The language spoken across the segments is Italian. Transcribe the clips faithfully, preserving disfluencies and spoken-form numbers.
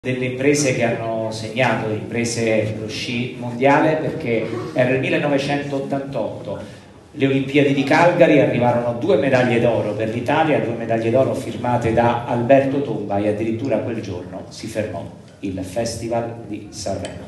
delle imprese che hanno segnato, imprese dello sci mondiale, perché era il millenovecentottantotto, le Olimpiadi di Calgary, arrivarono due medaglie d'oro per l'Italia, due medaglie d'oro firmate da Alberto Tomba, e addirittura quel giorno si fermò il Festival di Sanremo.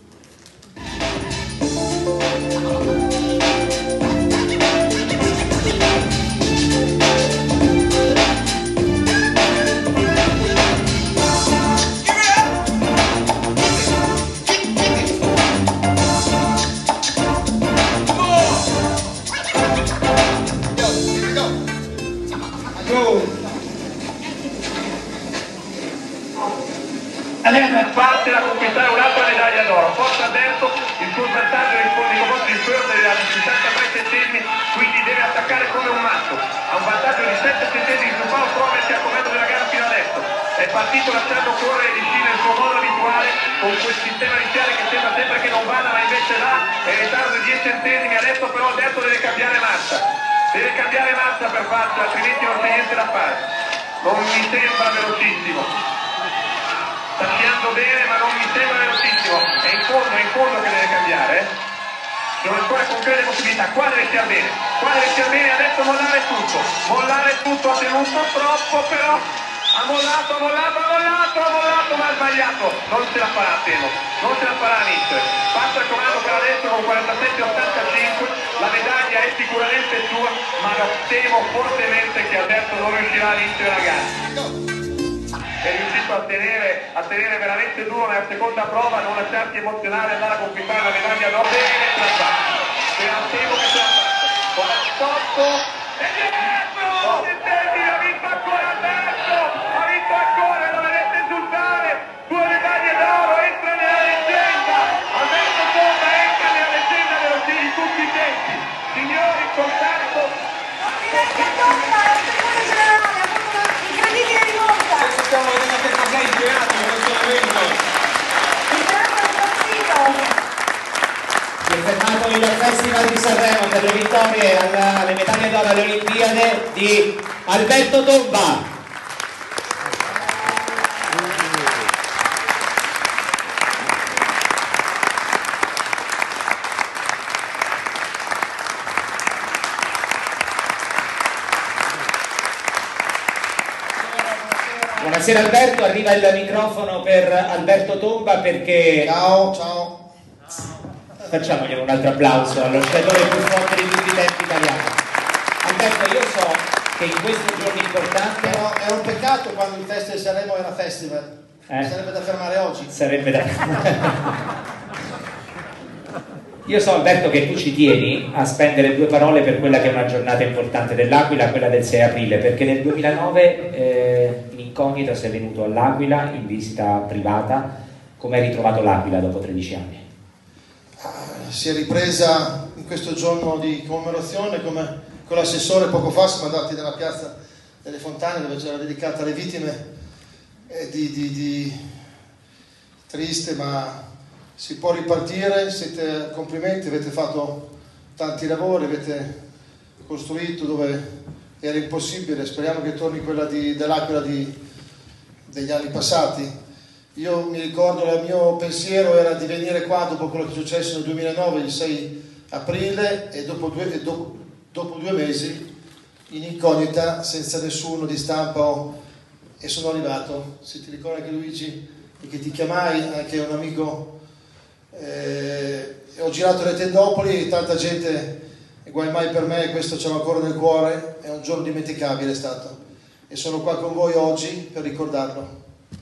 Alena parte a conquistare un'altra medaglia d'oro. Forza Alberto, il suo vantaggio nei confronti di Firth è di sessantatré centesimi, quindi deve attaccare come un matto. Ha un vantaggio di sette centesimi su Paolo Promes, che ha comando della gara fino adesso. È partito lasciando correre di sci nel suo modo abituale, con quel sistema iniziale che sembra sempre che non vada, ma invece là è in ritardo di dieci centesimi. Adesso però Alberto deve cambiare marcia. Deve cambiare marcia per farcela, altrimenti non c'è niente da fare. Non mi sembra velocissimo. Sta sciando bene, ma non mi sembra velocissimo. È in fondo, è in fondo che deve cambiare, eh? Sono ancora concrete possibilità. Qua deve sciare bene, qua deve sciare bene, adesso mollare tutto. Mollare tutto, ha tenuto troppo, però ha mollato, ha mollato, ha mollato, ha mollato, ma ha sbagliato. Non ce la farà, temo. Non ce la farà Nietzsche. Passa il comando per adesso con quarantasette ottantacinque. La medaglia è sicuramente sua, ma temo fortemente che Alberto non riuscirà a vincere la gara. È riuscito a tenere, a tenere veramente duro nella seconda prova, non lasciarsi emozionare, andare a conquistare la medaglia d'oro. Bene, ce la fa. Temo che ce la fa. quarantotto e dietro! Ha vinto ancora Alberto! Ha vinto ancora, lo vedete esultare! Due medaglie d'oro, entra nella leggenda! Alberto Tomba entra nella leggenda dello sci di tutti i tempi! Signori, soltanto... Stiamo vedendo che cosa è in creato in questo momento. Si è fermato il Festival di Sanremo per le vittorie alla, alle medaglie d'oro alle Olimpiadi di Alberto Tomba. Buonasera Alberto, arriva il microfono per Alberto Tomba perché... Ciao, ciao. Facciamogli un altro applauso allo sciatore più forte di tutti i tempi italiano. Alberto, io so che in questo giorno importante... Era, era un peccato quando il Festival di Sanremo era festival. Eh? Sarebbe da fermare oggi. Sarebbe da... Io so Alberto che tu ci tieni a spendere due parole per quella che è una giornata importante dell'Aquila, quella del sei aprile, perché nel duemilanove eh, in incognito sei venuto all'Aquila in visita privata. Come hai ritrovato l'Aquila dopo tredici anni? Si è ripresa in questo giorno di commemorazione, come con l'assessore poco fa siamo andati nella piazza delle Fontane dove c'era dedicata alle vittime, eh, di, di, di triste, ma si può ripartire. Siete, complimenti, avete fatto tanti lavori, avete costruito dove era impossibile. Speriamo che torni quella dell'Aquila di, degli anni passati. Io mi ricordo, il mio pensiero era di venire qua dopo quello che è successo nel duemilanove, il sei aprile, e dopo due, e do, dopo due mesi in incognita, senza nessuno di stampa, oh, e sono arrivato. Se ti ricordi anche Luigi, che ti chiamai, anche un amico, eh, ho girato le tendopoli, tanta gente, e guai mai per me, questo ce l'ho ancora nel cuore, è un giorno dimenticabile stato, e sono qua con voi oggi per ricordarlo.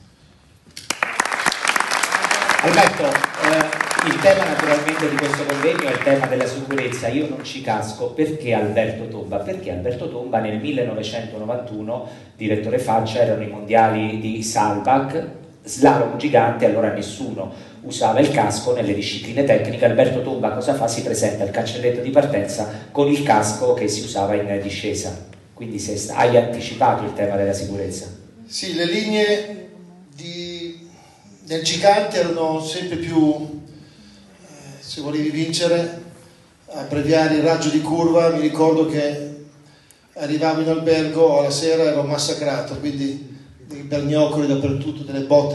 Alberto, eh, il tema naturalmente di questo convegno è il tema della sicurezza. Io non ci casco. Perché Alberto Tomba? Perché Alberto Tomba nel millenovecentonovantuno, direttore Faccia, erano i mondiali di Saalbach, slalom gigante, allora nessuno usava il casco nelle discipline tecniche. Alberto Tomba cosa fa? Si presenta al cancelletto di partenza con il casco che si usava in discesa. Quindi se hai anticipato il tema della sicurezza. Sì, le linee di... nel gigante erano sempre più, eh, se volevi vincere, abbreviare il raggio di curva. Mi ricordo che arrivavo in albergo alla sera, ero massacrato, quindi dei bernoccoli dappertutto, delle botte,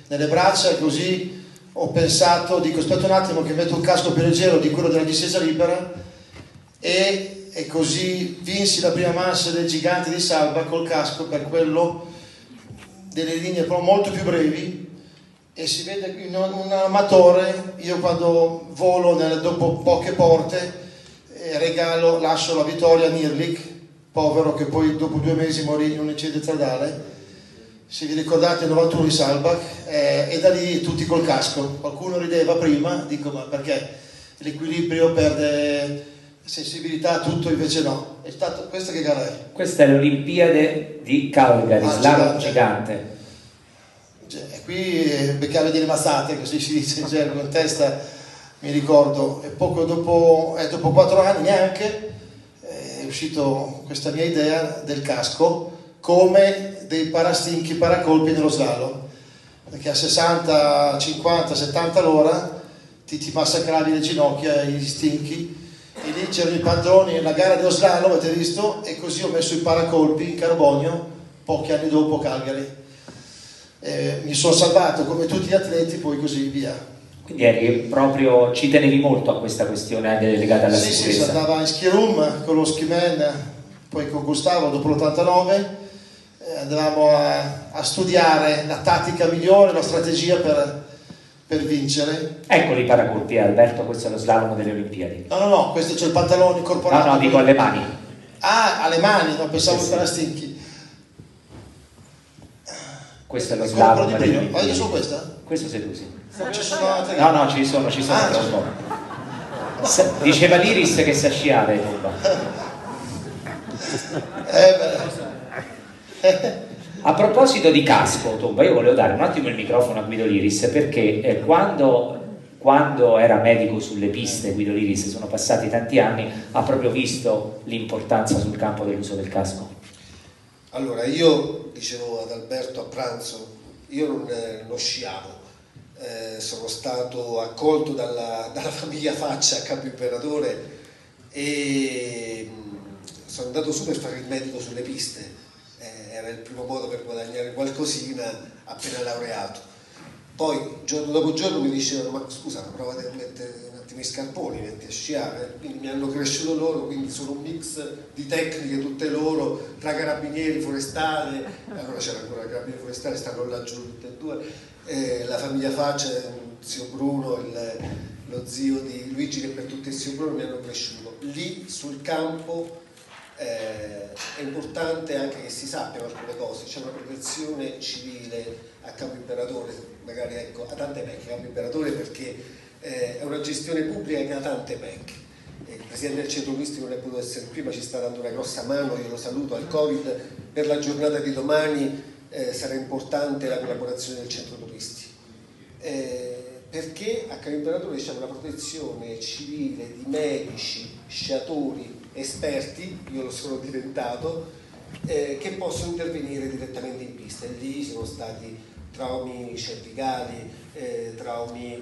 nelle braccia, e così ho pensato, dico aspetta un attimo che metto un casco più leggero di quello della discesa libera, e, e così vinsi la prima manche del gigante di Salva col casco, per quello delle linee però molto più brevi, e si vede in un amatore. Io quando volo nel, dopo poche porte eh, regalo, lascio la vittoria a Nirlik, povero, che poi dopo due mesi morì in un incidente stradale. Se vi ricordate il novantuno di Salbach, eh, e da lì tutti col casco. Qualcuno rideva prima, dico ma perché l'equilibrio perde sensibilità, tutto, invece no. È stato, questa che gara è? Questa è l'Olimpiade di Calgary, ah, slalom gigante. gigante. E qui beccare delle mazzate, così si dice in gergo, in testa, mi ricordo. E poco dopo, eh, dopo quattro anni neanche, eh, è uscito questa mia idea del casco come dei parastinchi paracolpi nello slalom, perché a sessanta, cinquanta, settanta l'ora ti, ti massacravi le ginocchia e gli stinchi, e lì c'erano i padroni, la gara dello slalom, avete visto, e così ho messo i paracolpi in carbonio pochi anni dopo Calgary. Eh, mi sono salvato come tutti gli atleti, poi così via. Quindi eri proprio, ci tenevi molto a questa questione anche legata alla sì, sicurezza? Sì, si andava in ski room con lo ski man, poi con Gustavo dopo l'ottantanove, eh, andavamo a, a studiare la tattica migliore, la strategia per, per vincere. Eccoli i paracolpi, Alberto, questo è lo slalom delle Olimpiadi. No, no, no, questo c'è il pantalone incorporato. No, no, dico alle mani. Ah, alle mani, no, pensavo sì, ai parastinchi. Questo è lo slalom delle Olimpiadi. Ma io sono questa? Questo sei tu, sì. No, ci sono altre. No, no, ci sono, ci sono. Ah, ci diceva l'Iris che sa sciare, Tomba. Eh beh. A proposito di casco, Tomba, io volevo dare un attimo il microfono a Guido Liris, perché eh, quando, quando era medico sulle piste, Guido Liris, sono passati tanti anni, ha proprio visto l'importanza sul campo dell'uso del casco. Allora, io dicevo ad Alberto a pranzo, io non, eh, non sciavo, eh, sono stato accolto dalla, dalla famiglia Faccia a Campo Imperatore e mh, sono andato su per fare il medico sulle piste, eh, era il primo modo per guadagnare qualcosina appena laureato. Poi giorno dopo giorno mi dicevano ma scusa, provate a mettere un attimo i scarponi, metti a sciare, quindi mi hanno cresciuto loro, quindi sono un mix di tecniche tutte loro, tra carabinieri, forestali, allora c'era ancora la carabinieri forestali, stanno laggiù tutte e due, eh, la famiglia Faccia, zio Bruno, il, lo zio di Luigi che per tutti il zio Bruno mi hanno cresciuto. Lì sul campo eh, è importante anche che si sappiano alcune cose, c'è una protezione civile a Campo Imperatore, magari ecco, a tante pecche Campo Imperatore perché eh, è una gestione pubblica che ha tante pecche. Il presidente del centro turistico non è potuto essere qui, ma ci sta dando una grossa mano, io lo saluto al Covid. Per la giornata di domani eh, sarà importante la collaborazione del centro turistico, eh, perché a Campo Imperatore c'è una protezione civile di medici, sciatori, esperti, io lo sono diventato, eh, che possono intervenire direttamente in pista, e lì sono stati traumi cervicali, eh, traumi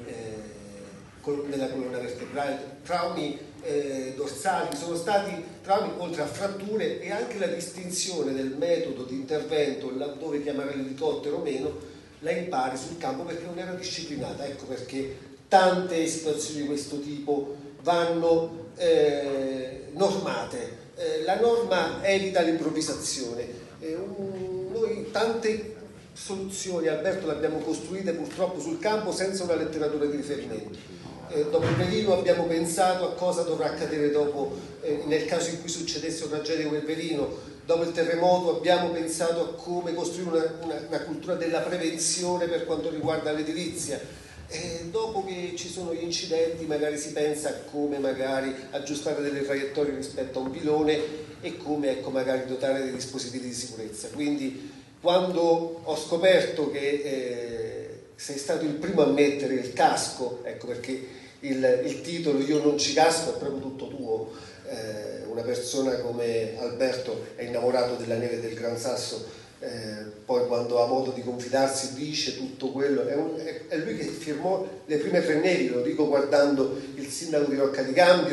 eh, nella colonna vertebrale, traumi eh, dorsali, sono stati traumi oltre a fratture, e anche la distinzione del metodo di intervento, laddove chiamare l'elicottero o meno, la impari sul campo perché non era disciplinata. Ecco perché tante situazioni di questo tipo vanno eh, normate. Eh, la norma evita l'improvvisazione. Eh, un, noi tante soluzioni, Alberto, le abbiamo costruite purtroppo sul campo senza una letteratura di riferimento. Eh, dopo il velino abbiamo pensato a cosa dovrà accadere dopo, eh, nel caso in cui succedesse una tragedia come il velino. Dopo il terremoto abbiamo pensato a come costruire una, una, una cultura della prevenzione per quanto riguarda l'edilizia. E dopo che ci sono gli incidenti magari si pensa a come magari aggiustare delle traiettorie rispetto a un pilone e come ecco, magari dotare dei dispositivi di sicurezza. Quindi quando ho scoperto che eh, sei stato il primo a mettere il casco, ecco perché il, il titolo Io non ci casco è proprio tutto tuo, eh, una persona come Alberto è innamorato della neve del Gran Sasso, eh, poi quando ha modo di confidarsi dice tutto quello, è, un, è, è lui che firmò le prime tre nevi, lo dico guardando il sindaco di Rocca di Cambio,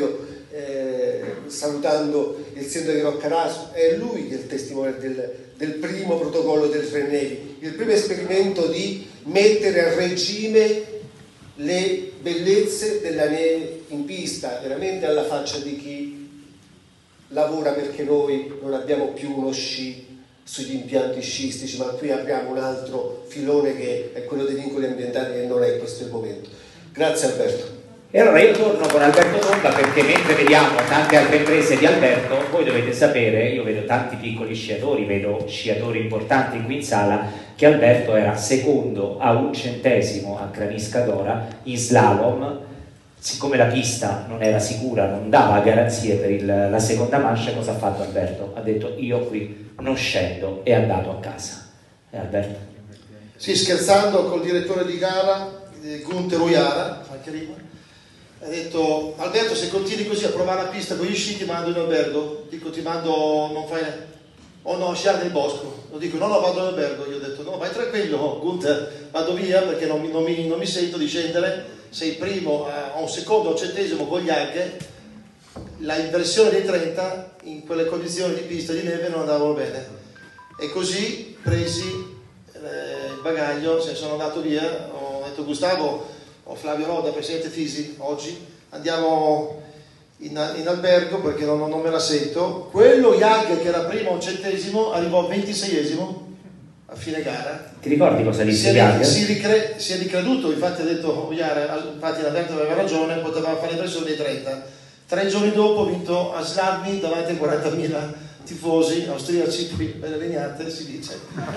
eh, salutando il sindaco di Roccaraso, è lui che è il testimone del, del primo protocollo del Tre Nevi, il primo esperimento di mettere a regime le bellezze della neve in pista, veramente alla faccia di chi lavora, perché noi non abbiamo più uno sci sugli impianti sciistici, ma qui apriamo un altro filone che è quello dei vincoli ambientali, e non è questo il momento. Grazie Alberto. E allora io torno con Alberto Tomba, perché mentre vediamo tante altre imprese di Alberto, voi dovete sapere, io vedo tanti piccoli sciatori, vedo sciatori importanti qui in sala, che Alberto era secondo a un centesimo a Cramisca d'Ora in slalom. Siccome la pista non era sicura, non dava garanzie per il, la seconda manche, cosa ha fatto Alberto? Ha detto io qui non scendo, e è andato a casa. E Alberto? Sì, scherzando col direttore di gara, Gunther Ujara, anche lì, ha detto: Alberto, se continui così a provare la pista con gli sci ti mando in albergo. Dico, ti mando, non fai, o no, sciare nel bosco. Lo dico, no, no, vado in albergo. Io ho detto, no, vai tranquillo Gunther, vado via perché non mi, non mi, non mi sento di scendere. Sei primo a un secondo o un centesimo con gli H. La inversione dei trenta in quelle condizioni di pista di neve non andavano bene, e così presi eh, il bagaglio, se sono andato via. Ho detto, Gustavo, ho Flavio Roda, presidente Fisi, oggi andiamo in, in albergo perché non, non me la sento. Quello Yag che era primo a un centesimo arrivò ventiseiesimo a fine gara. Ti ricordi cosa disse si, Yag? è, si, ricre, si è ricreduto, infatti ha detto Ujara, infatti l'Alberto aveva ragione, poteva fare l'inversione dei trenta. Tre giorni dopo ho vinto a Sladmi davanti a quarantamila tifosi austriaci, qui belle legnate si dice.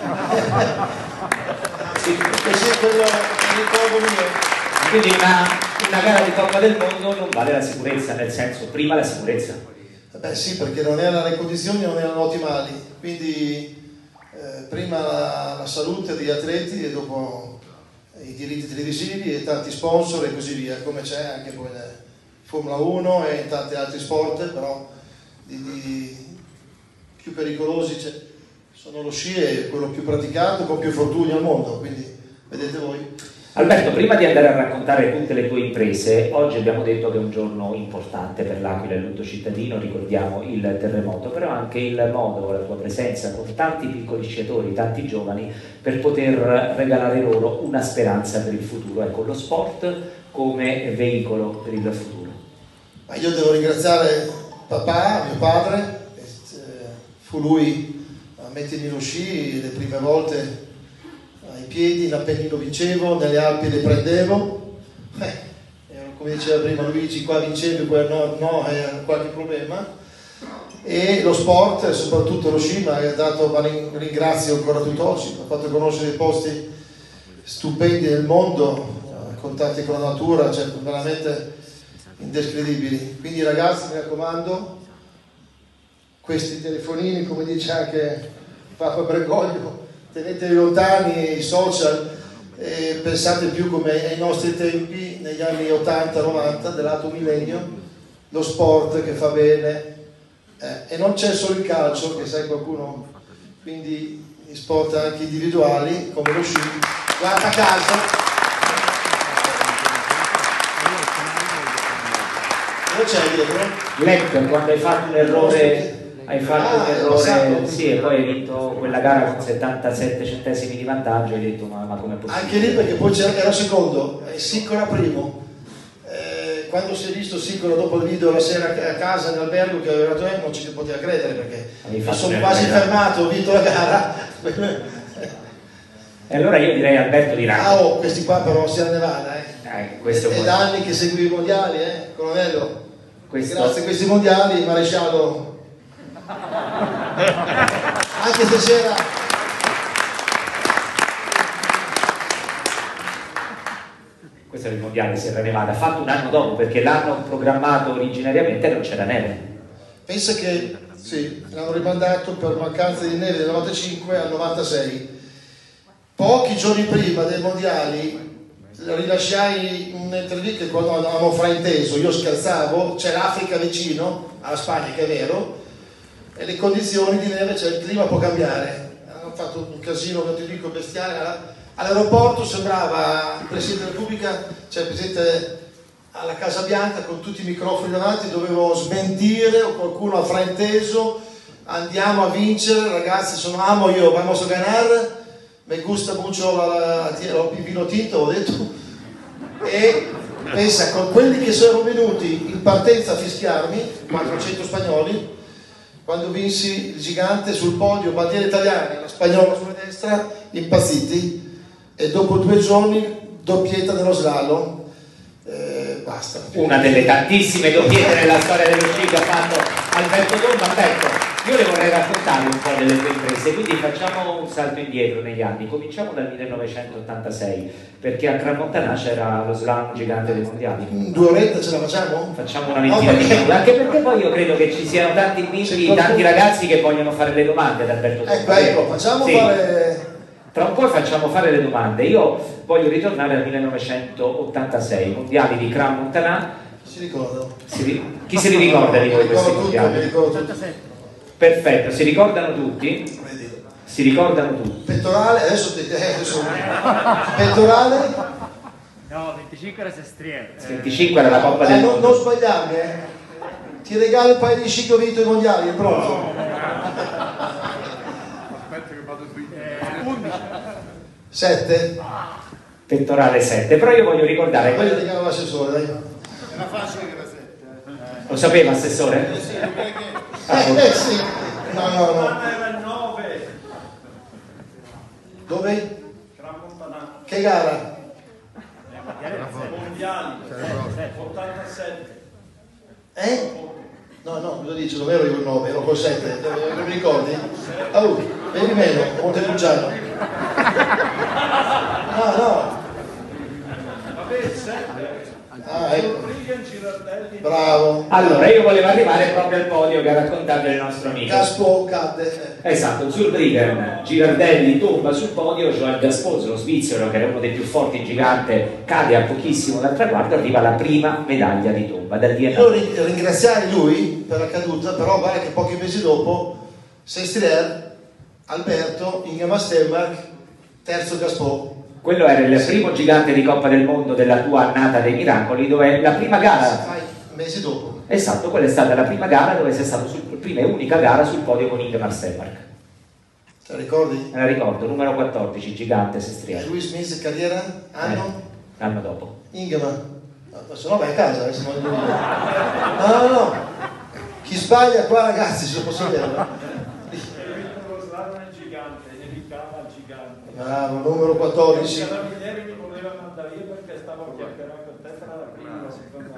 Sì, così è quello che ricordo mio. Quindi una, una gara di Coppa del Mondo non vale la sicurezza, nel senso, prima la sicurezza. Beh sì, perché non erano, le condizioni non erano ottimali, quindi eh, prima la, la salute degli atleti e dopo i diritti televisivi e tanti sponsor e così via, come c'è anche poi nel Formula uno e in tanti altri sport, però di, di più pericolosi sono lo sci, è quello più praticato con più fortuni al mondo, quindi vedete voi. Alberto, prima di andare a raccontare tutte le tue imprese, oggi abbiamo detto che è un giorno importante per l'Aquila e il lutto cittadino, ricordiamo il terremoto, però anche il modo, la tua presenza con tanti piccoli sciatori, tanti giovani, per poter regalare loro una speranza per il futuro, ecco, lo sport come veicolo per il futuro. Ma io devo ringraziare papà, mio padre, fu lui a mettermi lo sci le prime volte ai piedi, in Appennino vincevo, nelle Alpi le prendevo, eh, come diceva prima Luigi, qua vincevo, qua no, no, è qualche problema. E lo sport, soprattutto lo sci, mi ha dato, ma ringrazio ancora tutt'oggi, mi ha fatto conoscere dei posti stupendi del mondo, contatti con la natura, cioè veramente indescrivibili. Quindi ragazzi, mi raccomando, questi telefonini, come dice anche Papa Bergoglio, tenetevi lontani i social e pensate più come ai nostri tempi, negli anni ottanta novanta, dell'altro millennio, lo sport che fa bene, eh, e non c'è solo il calcio, che sai qualcuno, quindi gli sport anche individuali come lo sci, guarda caso, cosa c'è dietro? Lecco, quando hai fatto un errore... Hai fatto ah, un errore, sì, e poi hai vinto quella gara con settantasette centesimi di vantaggio, hai detto ma, ma come è possibile? Anche lì perché poi era secondo, e Siccola primo. Eh, quando si è visto Siccola dopo il video la sera a casa in albergo che aveva detto, eh, non ci poteva credere perché mi sono quasi fermato, ho vinto la gara. E allora io direi Alberto di Ragno. Ah, oh, questi qua però Sierra Nevada, eh. eh questo è, è da anni che segui i mondiali, eh, colonnello. Questo... Grazie a questi mondiali il maresciallo anche stasera questo è il mondiale Sierra Nevada, fatto un anno dopo perché l'anno programmato originariamente non c'era neve. Pensa che sì, l'hanno rimandato per mancanza di neve del novantacinque al novantasei. Pochi giorni prima dei mondiali rilasciai un'intervista quando avevamo frainteso, io scherzavo, c'è l'Africa vicino alla Spagna, che è vero, e le condizioni di neve, cioè il clima può cambiare. Hanno fatto un casino, non ti dico, bestiale. All'aeroporto sembrava il Presidente della Repubblica, cioè il Presidente alla Casa Bianca con tutti i microfoni davanti, dovevo smentire o qualcuno ha frainteso, andiamo a vincere, ragazzi, sono amo io, vamos a ganar, me gusta mucho la, la, il vino tinto, ho detto, e pensa, con quelli che sono venuti in partenza a fischiarmi, quattrocento spagnoli, quando vinsi il gigante sul podio, bandiera italiana, la spagnola sulla destra, impazziti, e dopo due giorni doppietta dello slalom, eh, basta. Una delle tantissime doppiette nella storia dello sci che ha fatto Alberto Tomba. Ecco, io le vorrei raccontare un po' delle tue imprese, quindi facciamo un salto indietro negli anni, cominciamo dal millenovecentottantasei, perché a Crans-Montana c'era lo slalom gigante dei mondiali. Due orette ce la facciamo? Facciamo una ventina di minuti, anche perché poi io credo che ci siano tanti amici, tanti ragazzi che vogliono fare le domande ad Alberto Tomba. Ecco, ecco, facciamo sì. fare... Tra un po' facciamo fare le domande. Io voglio ritornare al millenovecentottantasei, mondiali di Crans-Montana. Si ricordano? Si, chi se li ricorda di voi questi mondiali? Perfetto, si ricordano tutti? Si ricordano tutti. Pettorale, adesso ti eh, adesso... Pettorale? No, venticinque era Sestriere. venticinque era la Coppa Eh, del non, Mondo. non sbagliarmi, eh. Ti regalo un paio di sci che ho vinto i mondiali, è pronto? sette? Pettorale sette, però io voglio ricordare Poi quello... regalo l'assessore, dai. Era facile che era sette. Lo sapeva assessore? Eh sì, non è che... Eh, eh sì, no, no, no. Era il nove. Dove? Crans-Montana. Che gara? Mondiali. ottantasette. Eh? No, no, cosa dici? Non ero io il nove, ero col sette, non mi ricordi? Oh, vedi meno, Montepulciano. No, no. Vabbè, sette. Ah, ecco. Regan, Girardelli. Bravo. Allora, io volevo arrivare proprio al podio che ha raccontato il nostro amico. Caspo cadde. Esatto, Zurbriggen, Girardelli, Tomba sul podio, Joël Gaspose, lo svizzero che era uno dei più forti gigante, cade a pochissimo dal traguardo, arriva alla prima medaglia di Tomba. Dal D N A. Io ri- ringraziare lui per la caduta, però guarda che pochi mesi dopo Sestriere, Alberto, Ingemar Stenmark, terzo Gaspo. Quello era il primo gigante di Coppa del Mondo della tua annata dei miracoli, dove la prima gara... Sai, mesi dopo. Esatto, quella è stata la prima gara dove sei stato sul, prima e unica gara sul podio con Ingemar Stenmark. Te la ricordi? Me la ricordo, numero quattordici, gigante E Sestriere. lui Smith, carriera? Anno? Eh, l'anno dopo. Ingemar. No, se no vai a casa, eh, se no... no, no, no. Chi sbaglia qua, ragazzi, se lo posso dire. Lo slalom è gigante, evitava il gigante. Bravo, numero quattordici. Il carabinieri mi voleva mandare io perché stavo chiacchierando con te tra la prima e la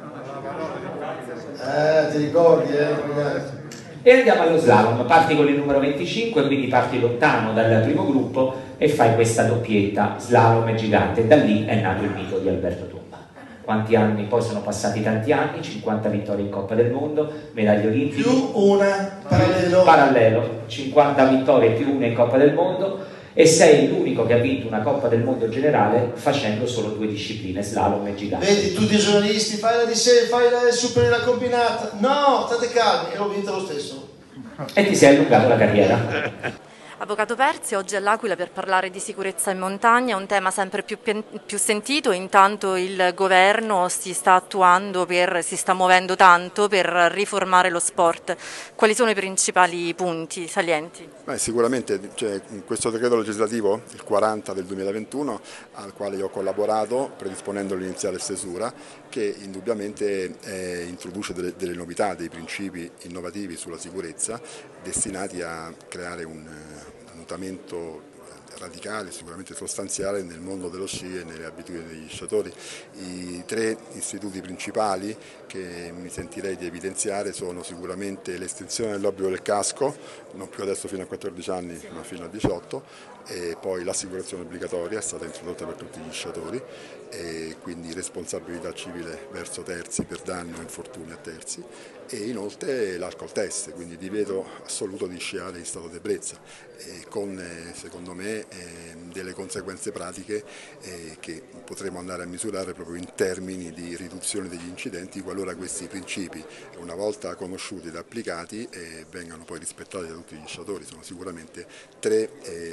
seconda. Eh, ti ricordi, eh? E andiamo allo slalom, parti con il numero venticinque, quindi parti lontano dal primo gruppo e fai questa doppietta, slalom e gigante, e da lì è nato il mito di Alberto Tomba. Quanti anni? Poi sono passati tanti anni, cinquanta vittorie in Coppa del Mondo, medaglie olimpiche. Più una, parallelo. Parallelo, cinquanta vittorie più una in Coppa del Mondo, e sei l'unico che ha vinto una Coppa del Mondo generale facendo solo due discipline, slalom e gigante. Vedi, tutti i giornalisti, fai la di sé, fai la super la combinata. No, state calmi, e l'ho vinta lo stesso. E ti sei allungato la carriera. Avvocato Perzi, oggi all'Aquila per parlare di sicurezza in montagna, un tema sempre più, più sentito. Intanto il governo si sta attuando, per, si sta muovendo tanto per riformare lo sport. Quali sono i principali punti salienti? Beh, sicuramente cioè, questo decreto legislativo, il quaranta del duemilaventuno, al quale io ho collaborato predisponendo l'iniziale stesura, che indubbiamente eh, introduce delle, delle novità, dei principi innovativi sulla sicurezza destinati a creare un mutamento radicale, sicuramente sostanziale nel mondo dello sci e nelle abitudini degli sciatori. I tre istituti principali che mi sentirei di evidenziare sono sicuramente l'estensione dell'obbligo del casco, non più adesso fino a quattordici anni ma fino a diciotto, e poi l'assicurazione obbligatoria è stata introdotta per tutti gli sciatori, e quindi responsabilità civile verso terzi per danni o infortuni a terzi, e inoltre l'alcol test, quindi divieto assoluto di sciare in stato di ebbrezza, eh, con eh, secondo me eh, delle conseguenze pratiche eh, che potremo andare a misurare proprio in termini di riduzione degli incidenti, qualora questi principi, una volta conosciuti ed applicati, eh, vengano poi rispettati da tutti gli sciatori. Sono sicuramente tre eh, principi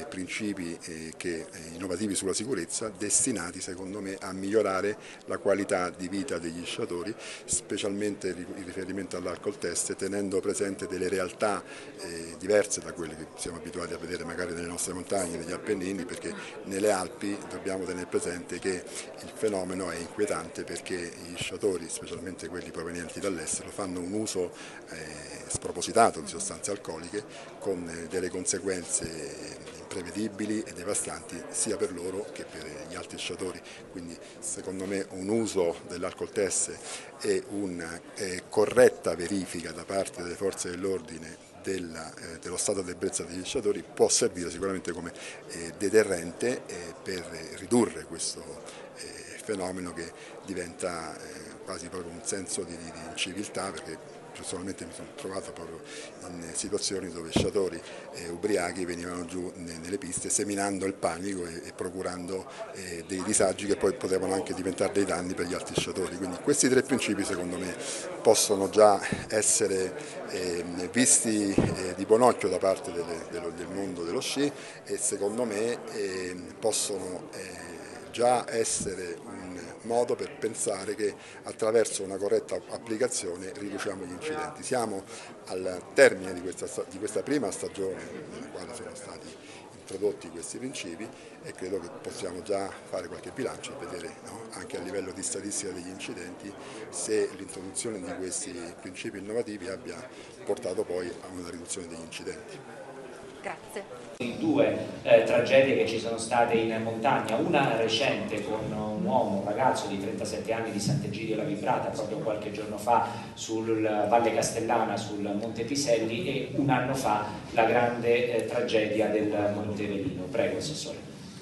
principi eh, che, eh, innovativi sulla sicurezza, destinati secondo me a migliorare la qualità di vita degli sciatori, specialmente in riferimento all'alcol test, tenendo presente delle realtà eh, diverse da quelle che siamo abituati a vedere magari nelle nostre montagne, negli Appennini, perché nelle Alpi dobbiamo tenere presente che il fenomeno è inquietante, perché gli sciatori, specialmente quelli provenienti dall'estero, fanno un uso eh, spropositato di sostanze alcoliche con eh, delle conseguenze imprevedibili e devastanti sia per loro che per gli altri sciatori. Quindi secondo me un uso dell'alcol test e una eh, corretta verifica da parte delle forze dell'ordine Della, eh, dello stato d'ebbrezza degli sciatori può servire sicuramente come eh, deterrente eh, per ridurre questo eh, fenomeno che diventa eh, quasi proprio un senso di, di, di inciviltà, perché personalmente mi sono trovato proprio in situazioni dove sciatori eh, ubriachi venivano giù ne, nelle piste seminando il panico e, e procurando eh, dei disagi che poi potevano anche diventare dei danni per gli altri sciatori. Quindi questi tre principi secondo me possono già essere eh, visti eh, di buon occhio da parte delle, dello, del mondo dello sci, e secondo me eh, possono eh, già essere un modo per pensare che attraverso una corretta applicazione riduciamo gli incidenti. Siamo al termine di questa, di questa prima stagione nella quale sono stati introdotti questi principi, e credo che possiamo già fare qualche bilancio e vedere, no, anche a livello di statistica degli incidenti, se l'introduzione di questi principi innovativi abbia portato poi a una riduzione degli incidenti. Grazie. Due eh, tragedie che ci sono state in montagna, una recente con un uomo, un ragazzo di trentasette anni di Sant'Egidio la Vibrata proprio qualche giorno fa sul Valle Castellana, sul Monte Piselli, e un anno fa la grande eh, tragedia del Monte Velino. Prego, Assessore.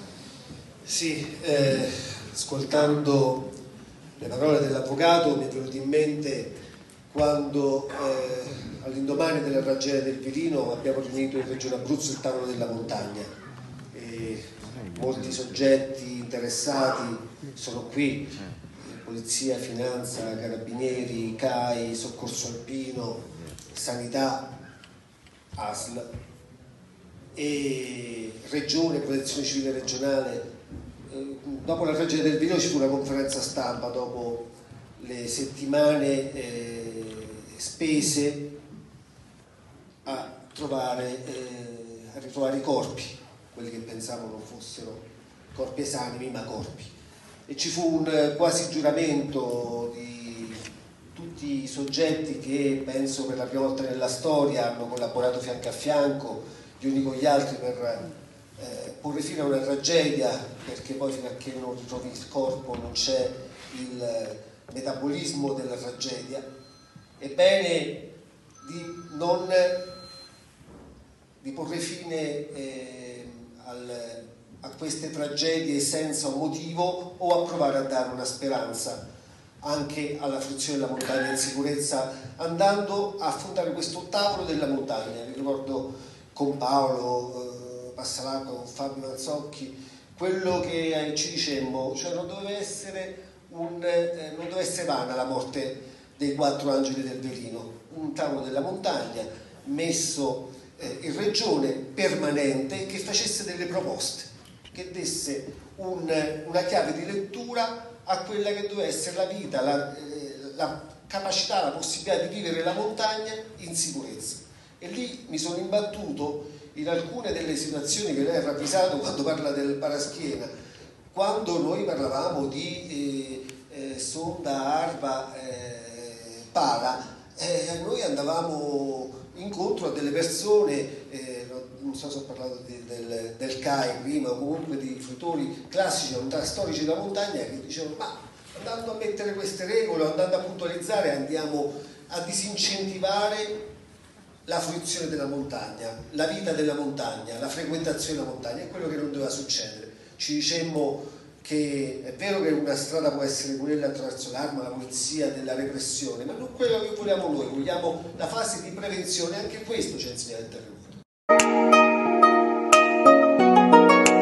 Sì, eh, ascoltando le parole dell'avvocato mi è venuto in mente quando eh, all'indomani della tragedia del Velino abbiamo riunito in Regione Abruzzo il tavolo della montagna, e molti soggetti interessati sono qui: Polizia, Finanza, Carabinieri, C A I, Soccorso Alpino, Sanità, A S L e Regione, Protezione Civile Regionale. Dopo la tragedia del Velino ci fu una conferenza stampa dopo le settimane eh, spese a trovare eh, a ritrovare i corpi, quelli che pensavano non fossero corpi esanimi ma corpi, e ci fu un quasi giuramento di tutti i soggetti che penso per la prima volta nella storia hanno collaborato fianco a fianco gli uni con gli altri per eh, porre fine a una tragedia, perché poi fino a che non ritrovi il corpo non c'è il metabolismo della tragedia. Ebbene, di non di porre fine eh, al, a queste tragedie senza un motivo, o a provare a dare una speranza anche alla fruizione della montagna in sicurezza, andando a affrontare questo tavolo della montagna. Vi ricordo con Paolo eh, Passalacqua, con Fabio Manzocchi, quello che eh, ci dicemmo, cioè non doveva essere un, eh, non doveva essere vana la morte dei quattro angeli del Velino, un tavolo della montagna messo eh, in regione, permanente, che facesse delle proposte, che desse un, una chiave di lettura a quella che doveva essere la vita, la, eh, la capacità, la possibilità di vivere la montagna in sicurezza. E lì mi sono imbattuto in alcune delle situazioni che lei ha ravvisato quando parla del paraschiena, quando noi parlavamo di eh, eh, sonda Arva eh, Pala, eh, noi andavamo incontro a delle persone, eh, non so se ho parlato di, del, del C A I prima, o comunque di fruitori classici, storici della montagna, che dicevano: ma andando a mettere queste regole, andando a puntualizzare, andiamo a disincentivare la fruizione della montagna, la vita della montagna, la frequentazione della montagna. È quello che non doveva succedere. Ci dicemmo che è vero che una strada può essere quella attraverso l'arma, la polizia, della repressione, ma non quello che vogliamo noi, vogliamo la fase di prevenzione. Anche questo ci ha insegnato il terreno.